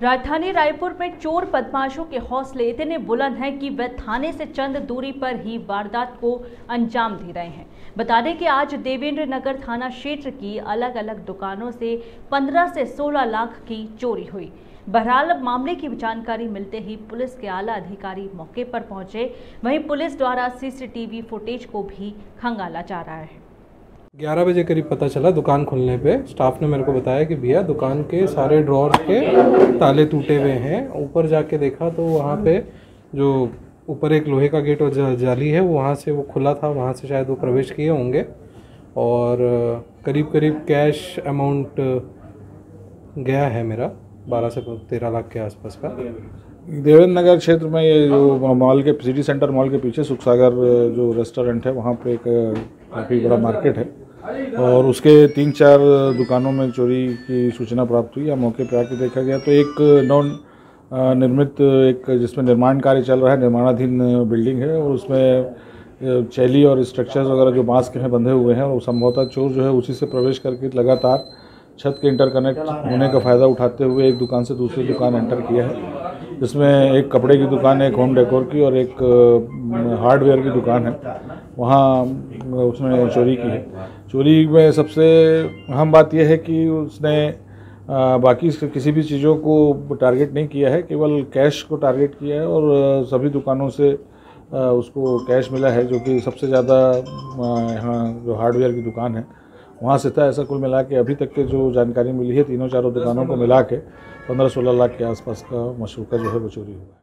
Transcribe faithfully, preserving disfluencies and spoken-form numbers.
राजधानी रायपुर में चोर बदमाशों के हौसले इतने बुलंद हैं कि वे थाने से चंद दूरी पर ही वारदात को अंजाम दे रहे हैं। बता दें कि आज देवेंद्र नगर थाना क्षेत्र की अलग अलग दुकानों से पंद्रह से सोलह लाख की चोरी हुई। बहरहाल मामले की जानकारी मिलते ही पुलिस के आला अधिकारी मौके पर पहुंचे। वहीं पुलिस द्वारा सीसीटीवी फुटेज को भी खंगाला जा रहा है। ग्यारह बजे करीब पता चला दुकान खुलने पे। स्टाफ ने मेरे को बताया कि भैया दुकान के सारे ड्रॉर्स के ताले टूटे हुए हैं। ऊपर जाके देखा तो वहाँ पे जो ऊपर एक लोहे का गेट और जाली है वो वहाँ से वो खुला था, वहाँ से शायद वो प्रवेश किए होंगे और करीब करीब कैश अमाउंट गया है मेरा बारह से तेरह लाख के आसपास का। देवेंद्र नगर क्षेत्र में ये जो मॉल के सिटी सेंटर मॉल के पीछे सुख सागर जो रेस्टोरेंट है वहाँ पे एक काफ़ी बड़ा मार्केट है और उसके तीन चार दुकानों में चोरी की सूचना प्राप्त हुई। या मौके पर आके देखा गया तो एक नॉन निर्मित एक जिसमें निर्माण कार्य चल रहा है, निर्माणाधीन बिल्डिंग है और उसमें चैली और स्ट्रक्चर्स वगैरह जो बांस के हैं बंधे हुए हैं और संभवतः चोर जो है उसी से प्रवेश करके लगातार छत के इंटरकनेक्ट होने का फ़ायदा उठाते हुए एक दुकान से दूसरी दुकान एंटर किया है, जिसमें एक कपड़े की दुकान है, एक होम डेकोर की और एक हार्डवेयर की दुकान है। वहाँ उसने चोरी की है। चोरी में सबसे अहम बात यह है कि उसने आ, बाकी किसी भी चीज़ों को टारगेट नहीं किया है, केवल कैश को टारगेट किया है और सभी दुकानों से आ, उसको कैश मिला है, जो कि सबसे ज़्यादा यहाँ जो हार्डवेयर की दुकान है वहाँ से था। ऐसा कुल मिला के अभी तक के जो जानकारी मिली है तीनों चारों दुकानों को मिला के पंद्रह सोलह लाख के आसपास का मशरूका जो है वो चोरी हुआ है।